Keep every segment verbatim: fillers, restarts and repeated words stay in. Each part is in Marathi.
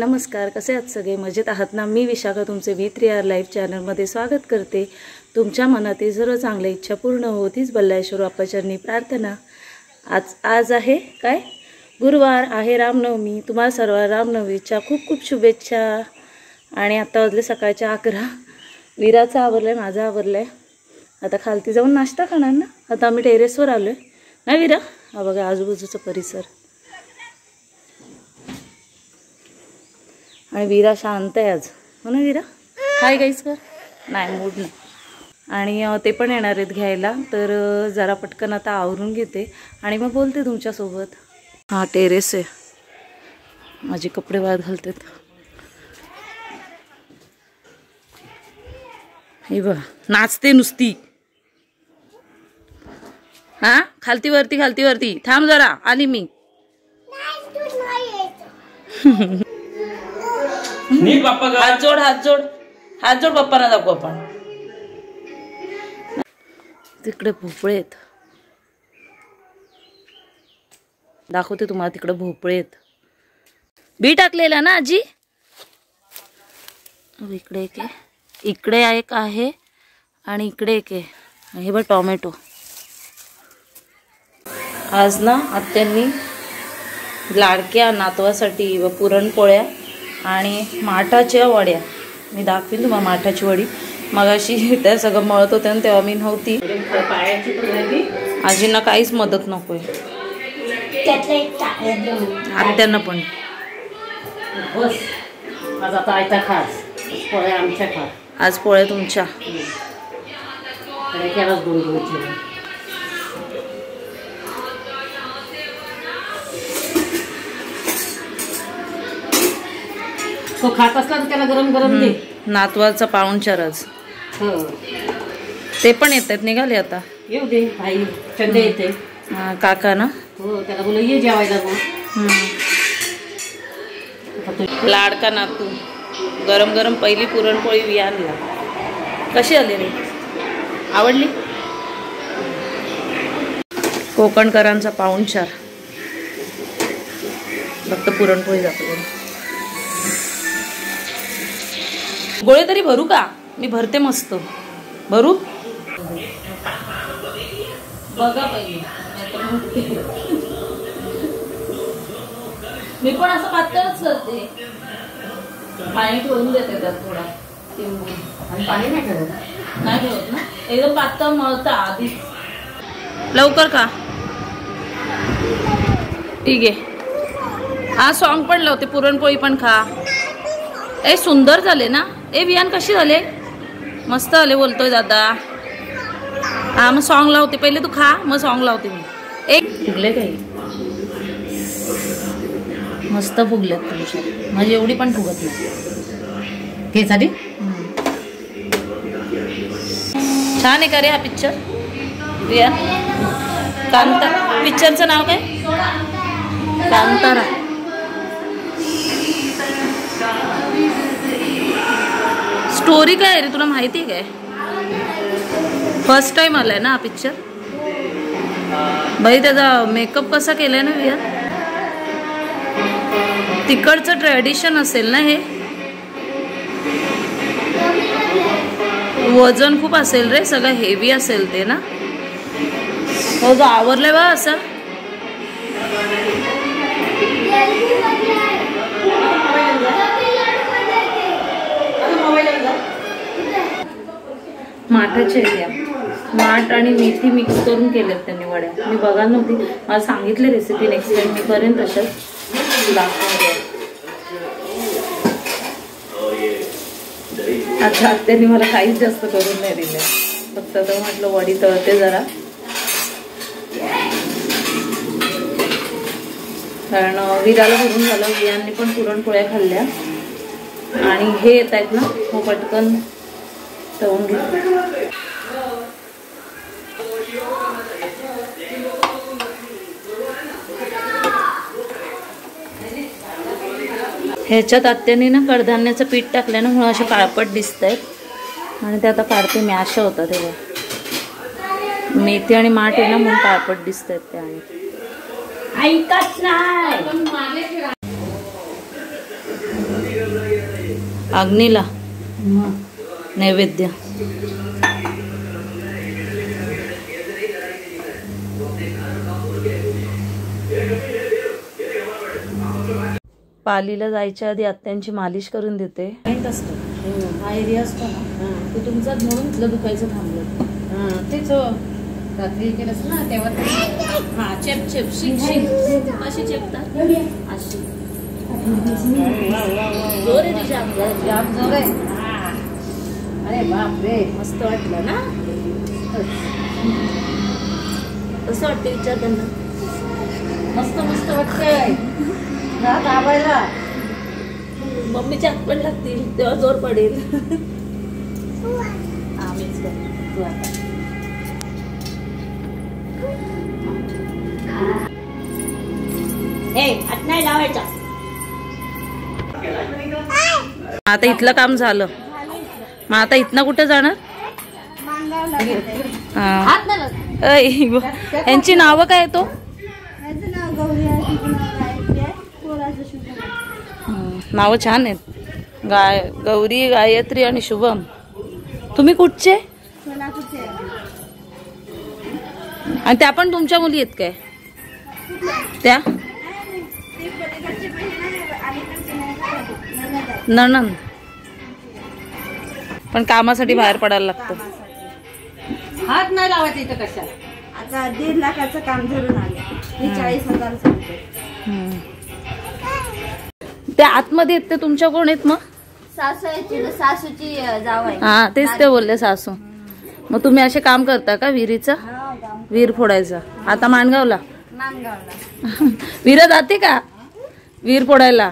नमस्कार, कसे आहात सगळे? मजेत आहात ना? मी विशाखा तुमचे व्ही थ्री आर लाईव्ह चॅनलमध्ये स्वागत करते। तुमच्या मनातील सर्व चांगल्या इच्छा पूर्ण होतीच बल्लाळेश्वर बाप्पाचरणी प्रार्थना। आज आज आहे काय गुरुवार आहे, रामनवमी। तुम्हाला सर्व रामनवमीच्या खूप खूप शुभेच्छा। आणि आता वाजले सकाळच्या अकरा। वीराचं आवरलंय, माझं आवरलंय। आता खालती जाऊन नाश्ता खाणार ना। आता आम्ही टेरेसवर आलोय ना वीरा? हा बघा आजूबाजूचा परिसर। आणि वीरा शांत आहे आज, हो ना वीरा? हाय गाईस कर नाही मूड नाही। आणि ते पण येणार आहेत घ्यायला, तर जरा पटकन आता आवरून घेते आणि मग बोलते तुमच्यासोबत। हा टेरेस आहे, माझे कपडे वाळत घालतात। हे बघ नाचते नुसती। हा खालती वरती खालती वरती थांब जरा, आली मी। नीट बाप्पा हात जोड हात जोड हात जोड बाप्पांना दाखवू आपण। तिकडे भोपळे आहेत, दाखवते तुम्हाला। तिकडे भोपळे आहेत, बी टाकलेला ना आजी। इकडे एक आहे, इकडे एक आहे आणि इकडे एक आहे। हे बघ टोमॅटो। आज ना आत्यांनी लाडक्या नातवासाठी व पुरणपोळ्या आणि माठाच्या वड्या, मी दाखवीन तुम्हाला माठाची वडी। मगाशी त्या सगळं मळत होत्या तेव्हा मी नव्हती। आजींना काहीच मदत नकोय, आत्यांना पण। आज आता आयता खास पोळ्या आमच्या खा। आज पोळ्या तुमच्या। दोन दिवस तो खात असला तर त्याला गरम गरम दे। नातवाचा पाहुणचार आज। ते पण येत आहेत, निघाले आता। येऊ दे भाई, चंदे येते काका ना। हो त्याला बोल ये जेवायला मग। लाडका नातू गरम गरम पहिली पुरणपोळी वियांना। कशी आली रे? आवडली? कोकणकरांचा पाहुणचार, फक्त पुरणपोळी दाखवली। गोळे तरी भरू का? मी भरते मस्त। भरू बघा पहिले, मी पण असं पातळच करते। पाणी ठेवून देते त्यात थोडा आणि पाणी नाही ठेवत नाही ठेवत ना, एकदम पातळ मळता आधी। लवकर का? ठीक आहे। हा सॉंग पण लावते, पुरणपोळी पण खा। ए सुंदर झाले ना? ए वियान कशी झाले? मस्त आले बोलतोय दादा। हा मग सॉंग लावते, पहिले तू खा मग सॉंग लावते मी। एक फुगले काही मस्त फुगलेत तुमच्या, म्हणजे एवढी पण फुगत नाही। ते साठी छान आहे का रे हा पिक्चर? वियान कांता पिक्चरचं नाव काय? कांतारा। स्टोरी काय रे तुला माहिती आहे काय? फर्स्ट टाइम आलाय ना हा पिक्चर? भाई त्याचा मेकअप कसा केलाय ना विया? तिकडचं ट्रेडिशन असेल ना हे? वजन खूप असेल रे, सगळं हेवी असेल ते ना। हो जो आवरलाय बा असं। माठाच्या या माठ आणि मेथी मिक्स करून केल्यात त्यांनी वड्या। मी बघायला नव्हती, मला सांगितले रेसिपी, नेक्स्ट टाइम मी करेन तशाच दाखवते। आता त्यांनी मला काहीच जास्त करून नाही दिले, फक्त तर म्हटलं वडी तळते जरा, कारण विराला भरून झालं। वियांनी पण पुरणपोळ्या खाल्ल्या आणि हे येत आहेत ना, हो पटकन तळून घेतलं। ह्याच्यात आत्याने ना कडधान्याचं पीठ टाकल्यानं असे काळपट दिसत आहेत आणि ते आता काढते मी। अशा होता तेव्हा मेथी आणि माठ आहे ना म्हणून काळपट दिसत आहेत ते। आणि ऐकत नाही। अग्नीला नैवेद्य. पालीला जायच्या आधी आत्यांची मालिश करून देते. माहीत असतं हा एरिया असतो ना, तो तुमचा म्हणून तुला दुखायचं थांबलं. तेच हो रात्री केलंस ना तेव्हा हा चेप चेप शिक शिक अशी चेपतात अशी. जोर आहे तिच्या अंगात, जाम जोर आहे. अरे बाप रे मस्त वाटलं ना. कसं वाटतं विचार त्यांना. मस्त मस्त वाटतंय. दाबायला मम्मीच्या हात पण लागतील तेव्हा जोर पडेल. आम्हीच तू आता हात नाही लावायचा. आता इथलं काम झालं, मग आता इथनं कुठे जाणार. यांची नावं काय तो. नावं छान आहेत. गाय गौरी, गायत्री आणि शुभम. तुम्ही कुठचे. आणि त्या पण तुमच्या मुली आहेत काय त्या. नणंद. पण कामासाठी बाहेर पडायला लागतं. हात नाही लावायचा इथं कशा. आता दीड लाखाचं काम धरून आले. चाळीस हजार ते आतमध्ये आहेत ते तुमच्या कोण आहेत मग. सासूची सासूची जाव आहे. हा तेच ते बोलले सासू. मग तुम्ही असे काम करता का विहिरीचा. विहीर फोडायचा. आता माणगावला मानगावला विहिर जाते का विहीर फोडायला.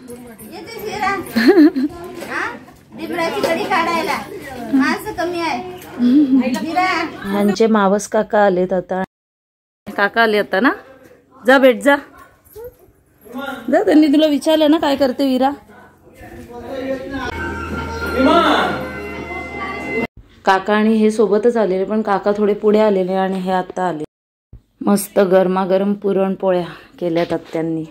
दिबडाची कडी काढायला माणसं कमी आहे. यांचे मावस काका आलेत आता. काका आले आता ना. जा भेट जा जा. त्यांनी तुला विचारलं ना काय करते विरा. काका आणि हे सोबतच आलेले, पण काका थोडे पुढे आलेले आणि हे आता आले. मस्त गरमागरम पुरणपोळ्या केल्यात आत्यांनी.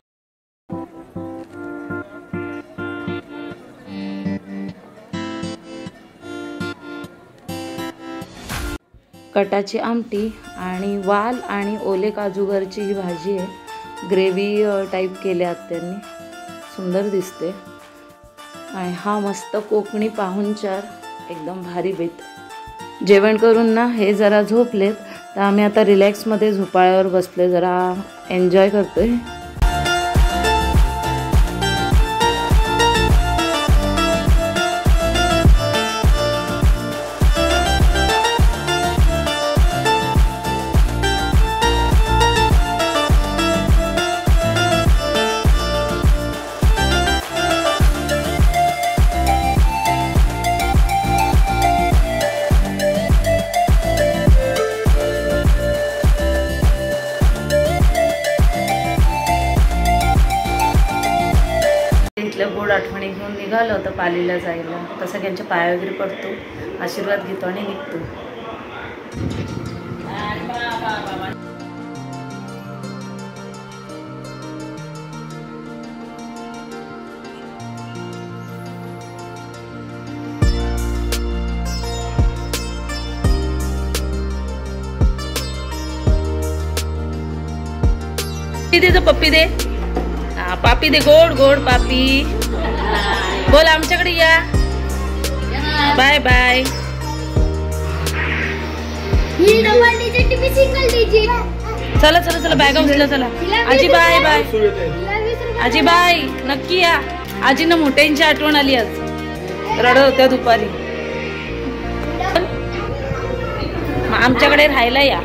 कटाची आमटी आणि वाल आणि ओले काजूगरची ही भाजी आहे. ग्रेव्ही टाईप केल्या आत्यांनी. सुंदर दिसते. आणि हा मस्त कोकणी पाहुणचार एकदम भारी बेत. जेवण करून ना हे जरा झोपलेत, तर आम्ही आता रिलॅक्समध्ये झोपाळ्यावर बसले, जरा एन्जॉय करतोय. गोड आठवणी घेऊन निघालो होतं पालीला जायला. आता सगळ्यांच्या पाया वगैरे पडतो, आशीर्वाद घेतो आणि निघतो. दे पप्पी दे. हा पापी दे. गोड गोड पापी. बोल आमच्याकडे या. Bye bye. चला चला चला बॅगा उचला चला. आजी बाय बाय. आजी बाय. नक्की या. आजीनं मोठ्यांची आठवण आली आज. रडत होत्या दुपारी. आमच्याकडे राहायला या.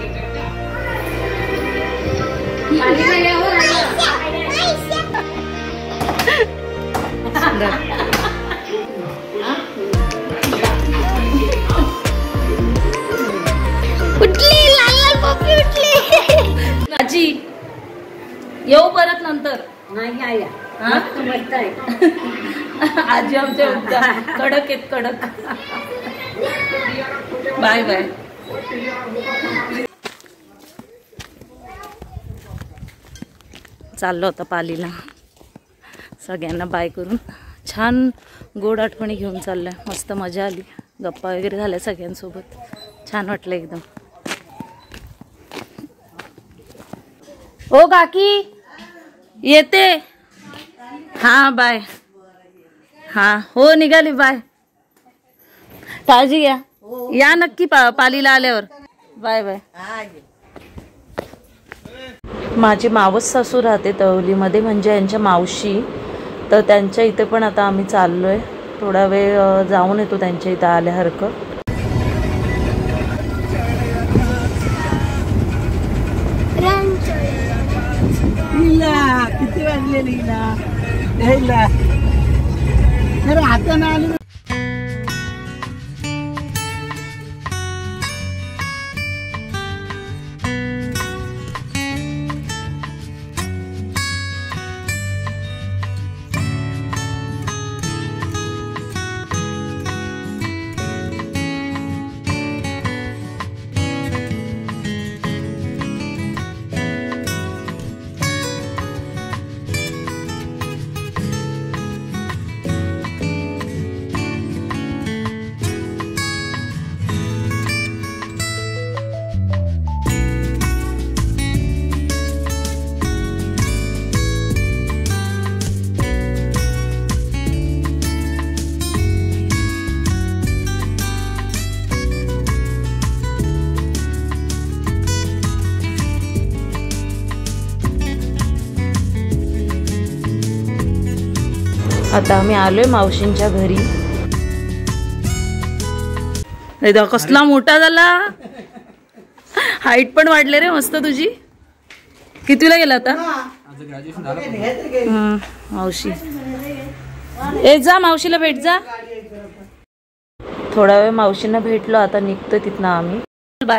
उठली लाल लाल पप्पी उठली. आजी येऊ परत नंतर. नाही आया. आजी आमच्या कडक आहेत कडक. Bye bye. चाललो होता पालीला. सगळ्यांना बाय करून छान गोड आठवणी घेऊन चालल्या. मस्त मजा आली, गप्पा वगैरे झाल्या सगळ्यांसोबत, छान वाटलं एकदम. ओ काकी येते. हां बाय. हां हो निघाली, बाय. काळजी घ्या, या नक्की पा पालीला आल्यावर. Bye bye. माझी मावस सासू राहते तळवलीमध्ये, म्हणजे यांच्या मावशी. तर त्यांच्या इथे पण आता आम्ही चाललो आहे. थोडा वेळ जाऊन येतो त्यांच्या इथं आल्यासारखं. किती वाजले लीला हाताने आली. आता आम्ही आलोय मावशींच्या घरी. एकदा कसला मोठा झाला, हाईट पण वाढले रे मस्त तुझी. कितीला गेला आता? हं, मावशी ए जा, मावशीला भेट जा. थोडा वेळ मावशींना भेटलो, आता निघतोय तिथनं आम्ही. बाय.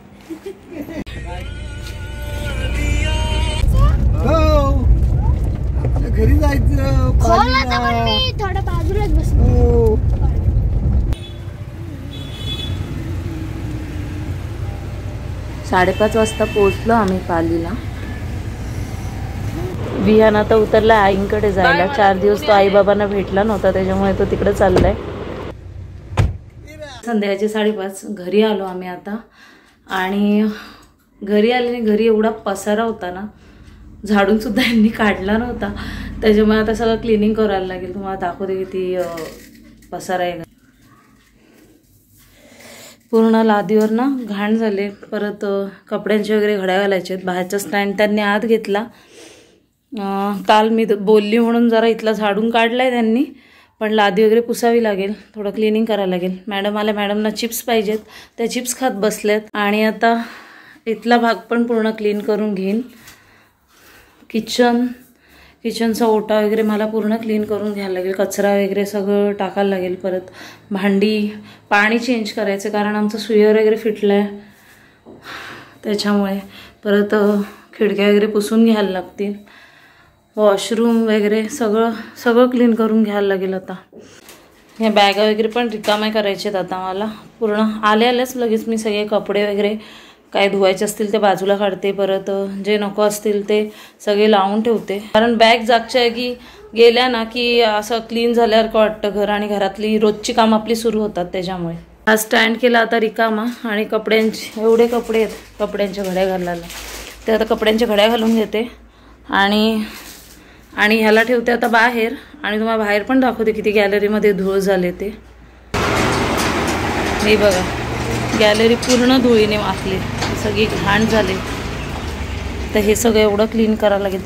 घरी जायचं. थोडं बाजूलाच बसलो. साडेपाच वाजता पोहोचलो आम्ही पालीला. विहान आता उतरला आईंकडे जायला. चार दिवस तो आई बाबांना भेटला नव्हता, त्याच्यामुळे तो तिकडे चाललाय. संध्याकाळचे साडेपाच घरी आलो आम्ही आता. आणि घरी आल्याने घरी एवढा पसारा होता ना, झाडून सुद्धा यांनी काढला नव्हता. त्याच्यामुळे आता सगळं क्लिनिंग करायला लागेल. तुम्हाला दाखवते किती पसारा आहे. पूर्ण लादीवर ना घाण झाले. परत कपड्यांचे वगैरे घड्या घालायचे आहेत. बाहेरचा स्टँड त्यांनी आत घेतला. काल मी बोलली म्हणून जरा इथला झाडून काढलाय त्यांनी, पण लादी वगैरे पुसावी लागेल, थोडं क्लिनिंग करायला लागेल. मॅडम आल्या, मॅडमना चिप्स पाहिजेत, त्या चिप्स खात बसल्यात. आणि आता इथला भाग पण पूर्ण क्लीन करून घेईन. किचन किचनचा ओटा वगैरे मला पूर्ण क्लीन करून घ्यायला लागेल. कचरा वगैरे सगळं टाकायला लागेल. परत भांडी, पाणी चेंज करायचं कारण आमचं सुयर वगैरे फिटलं आहे, त्याच्यामुळे. परत खिडक्या वगैरे पुसून घ्यायला लागतील. वॉशरूम वगैरे सगळं सगळं क्लीन करून घ्यायला लागेल. आता ह्या बॅगा वगैरे पण रिकाम्या करायचे आहेत आता मला. पूर्ण आले आल्याच लगेच मी सगळे कपडे वगैरे काय धुवायचे असतील ते बाजूला काढते. परत जे नको असतील ते सगळे लावून ठेवते. कारण बॅग जागच्या की गेल्या ना की असं क्लीन झाल्यासारखं वाटतं घर, आणि घरातली रोजची कामं आपली सुरू होतात. त्याच्यामुळे हा स्टँड केला आता रिकामा. आणि कपड्यांचे एवढे कपडे आहेत कपड्यांच्या घड्या घालायला, ते आता कपड्यांच्या घड्या घालून घेते. आणि आणि ह्याला ठेवते आता बाहेर. आणि तुम्हाला बाहेर पण दाखवते किती गॅलरीमध्ये धूळ झाले ते. हे बघा, गॅलरी पूर्ण धुळीने माखली, सगळी घाण झाली. तर हे सगळं एवढं क्लीन करायला लागेल.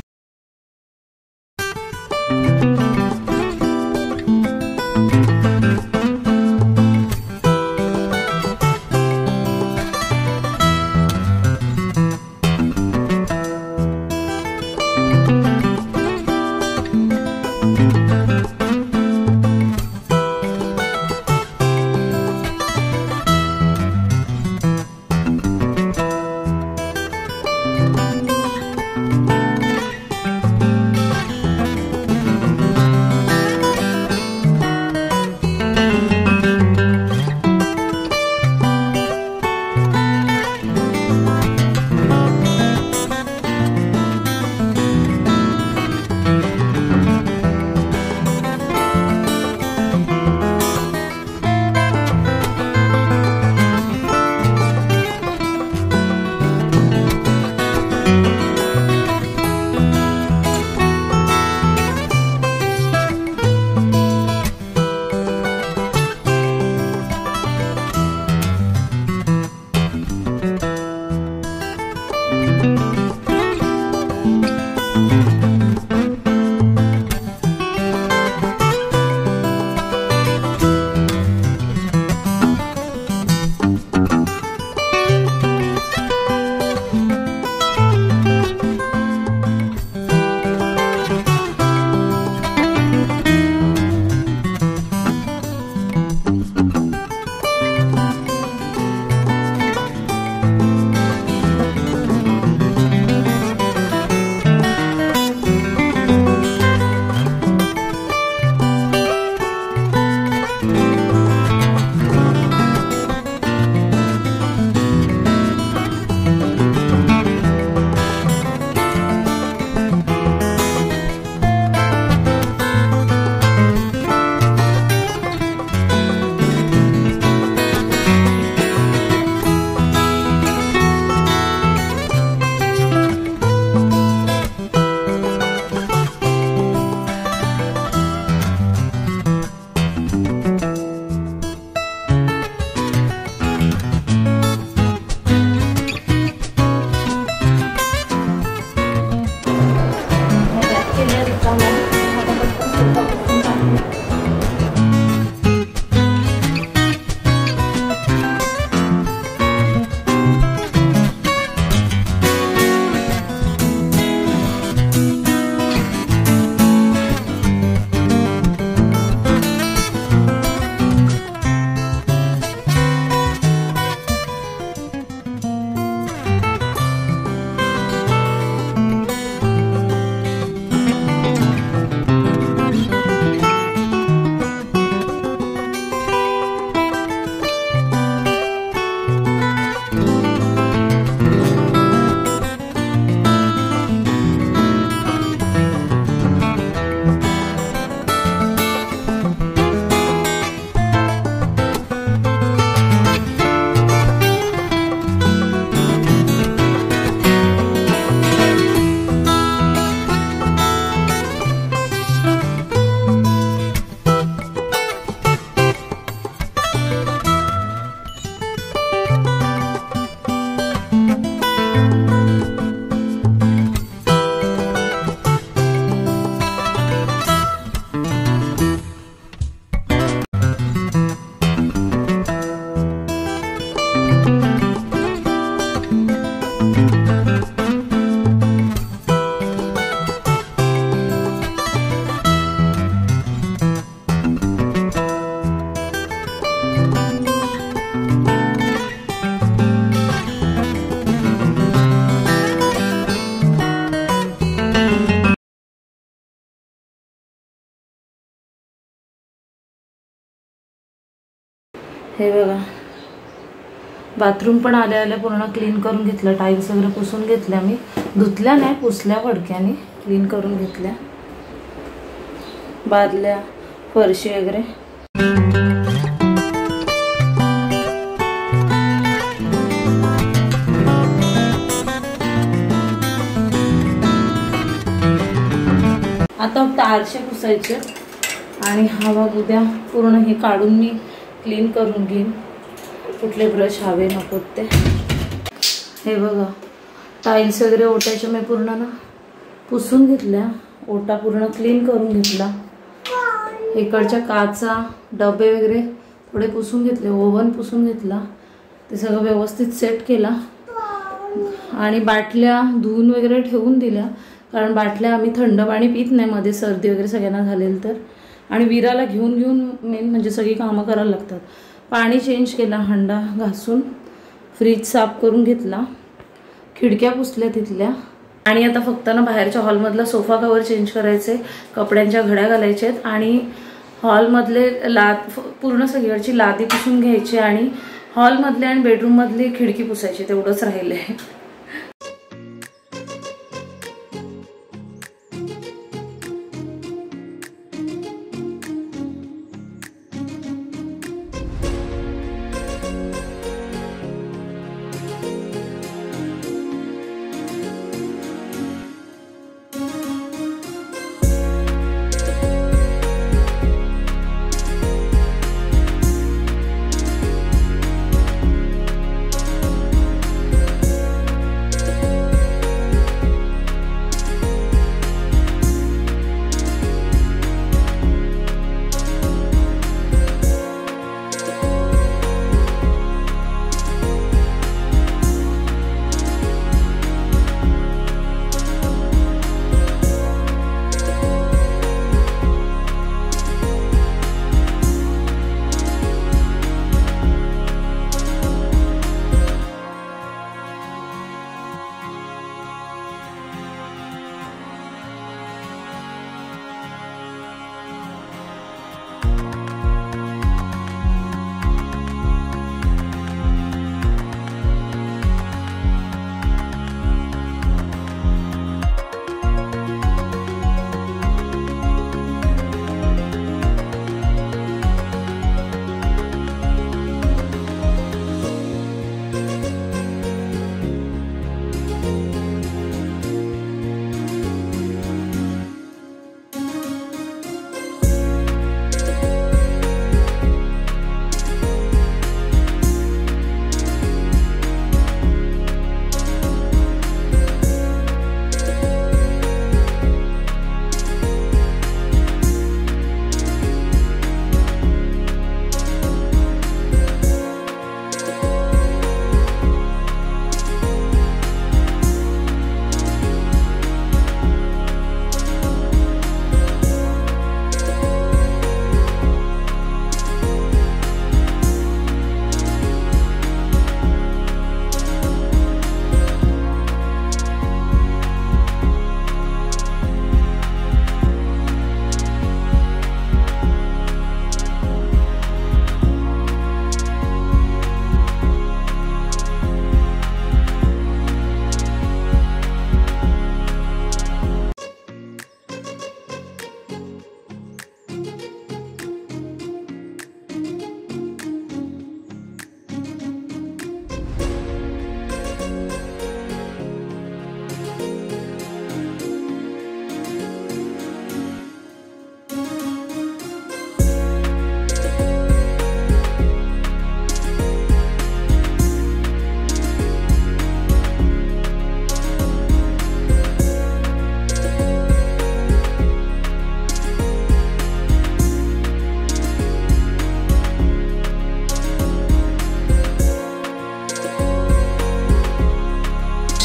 हे बघा, बाथरूम पण आल्या आल्या पूर्ण क्लीन करून घेतलं. टाईल्स वगैरे पुसून घेतल्या मी, धुतल्या नाही, पुसल्या फडक्याने, क्लीन करून घेतल्या. बादल्या, फरशी वगैरे आता फक्त आरसे पुसायचे आणि हा भाग उद्या पूर्ण हे काढून मी क्लीन करून घेईन. कुठले ब्रश हवे नकोत ते. हे बघा, टाईल्स वगैरे ओट्याच्या मी पूर्ण ना पुसून घेतल्या. ओटा पूर्ण क्लीन करून घेतला. इकडच्या काचा, डबे वगैरे थोडे पुसून घेतले. ओव्हन पुसून घेतला. ते सगळं व्यवस्थित सेट केला आणि बाटल्या धुवून वगैरे ठेवून दिल्या. कारण बाटल्या आम्ही थंड पाणी पित नाही, मध्ये सर्दी वगैरे सगळ्यांना झालेली तर. आणि विराला घेऊन घेऊन मेन म्हणजे सगळी कामं करायला लागतात. पाणी चेंज केला, हंडा घासून फ्रीज साफ करून घेतला. खिडक्या पुसल्या तिथल्या. आणि आता फक्त ना बाहेरच्या हॉलमधला सोफा कवर चेंज करायचे, कपड्यांच्या घड्या घालायच्या आहेत आणि हॉलमधले लाद पूर्ण सगळीकडची लादी पुसून घ्यायची आणि हॉलमधले आणि बेडरूममधली खिडकी पुसायची. तेवढंच राहिलं आहे.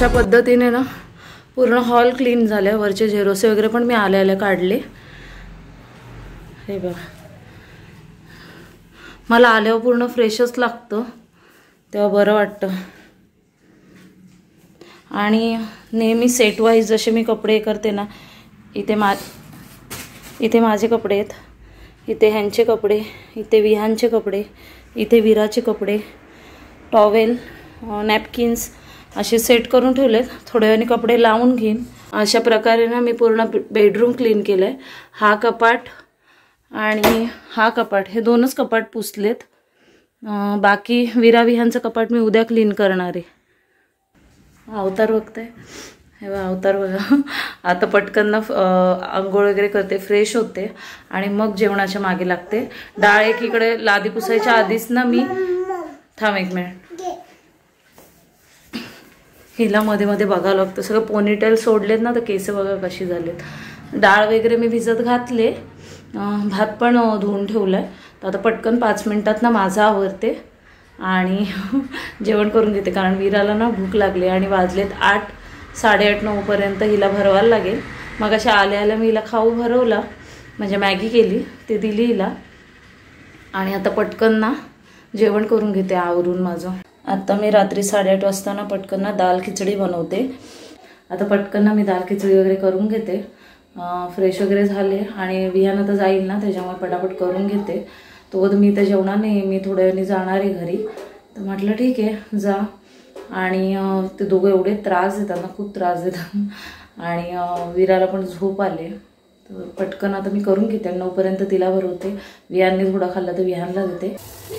अशा पद्धतीने ना पूर्ण हॉल क्लीन झाले. वरचे झेरोसे वगैरे पण मी आले आले काढले. हे बघा, मला आल्यावर पूर्ण फ्रेशच लागतं, तेव्हा बरं वाटतं. आणि नेहमी सेट वाईज जसे मी कपडे करते ना, इथे मा इथे माझे कपडे आहेत, इथे ह्यांचे कपडे, इथे विहानचे कपडे, इथे विराचे कपडे, टॉवेल, नॅपकिन्स असे सेट करून ठेवलेत. थोड्या वेळाने कपडे लावून घेईन. अशा प्रकारे ना मी पूर्ण बेडरूम क्लीन केलं आहे. हा कपाट आणि हा कपाट, हे दोनच कपाट पुसलेत. बाकी विरा विहानचं कपाट मी उद्या क्लीन करणार आहे. अवतार बघताय, हे बघा अवतार बघा. आता पटकन ना आंघोळ वगैरे करते, फ्रेश होते आणि मग जेवणाच्या मागे लागते. डाळ एकीकडे लादी पुसायच्या आधीच ना मी, थांब एक मिनिट, हिला मध्ये मध्ये बघावं लागतं. सगळं पोनीटेल सोडलेत ना, तर केस बघा कशी झालेत. डाळ वगैरे मी भिजत घातले, भात पण धुवून ठेवलाय. तर आता पटकन पाच मिनिटात ना माझा आवरते आणि जेवण करून घेते, कारण विराला ना भूक लागली आणि वाजलेत आठ साडेआठ नऊपर्यंत हिला भरवायला लागेल. मग अशा आल्या आल्या मी हिला खाऊ भरवला, म्हणजे मॅगी केली ते दिली हिला. आणि आता पटकन ना जेवण करून घेते आवरून माझं. आता मी रात्री साडेआठ वाजता ना पटकन ना दाल खिचडी बनवते. आता पटकन ना मी दाल खिचडी वगैरे करून घेते. फ्रेश वगैरे झाले आणि विहान आता जाईल ना, त्याच्यामुळे पटापट करून घेते. तो मी तर जेवणार नाही, मी थोड्या वेळाने जाणार आहे घरी. तर म्हटलं ठीक आहे जा. आणि ते दोघं एवढे त्रास देतात ना, खूप त्रास देतात. आणि विराला पण झोप आले, तर पटकन आता मी करून घेते. नऊपर्यंत तिला भरवते. विहानने थोडा खाल्ला तर विहानला देते.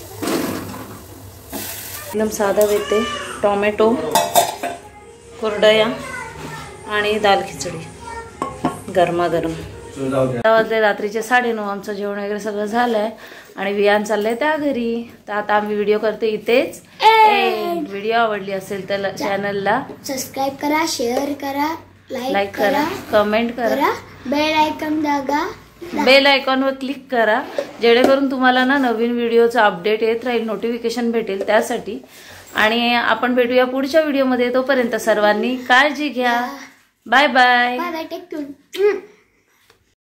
एकदम साधा देते, टोमॅटो, कुरडया आणि दाल खिचडी गरमागरम. वाजले रात्रीचे साडेनऊ. आमचं जेवण वगैरे सगळं झालंय आणि विहान चाललंय त्या घरी. तर आता आम्ही व्हिडिओ करते इथेच. व्हिडिओ आवडली असेल तर चॅनलला सबस्क्राईब करा, शेअर करा, लाईक करा, कमेंट करा, बेल आयकॉन दाबा, बेल आयकॉनवर क्लिक करा, जेणेकरून तुम्हाला ना नवीन व्हिडिओचा अपडेट येत राहील, नोटिफिकेशन भेटेल त्यासाठी. आणि आपण भेटूया पुढच्या व्हिडिओमध्ये. तोपर्यंत सर्वांनी काळजी घ्या. Bye bye. Bye bye, take care.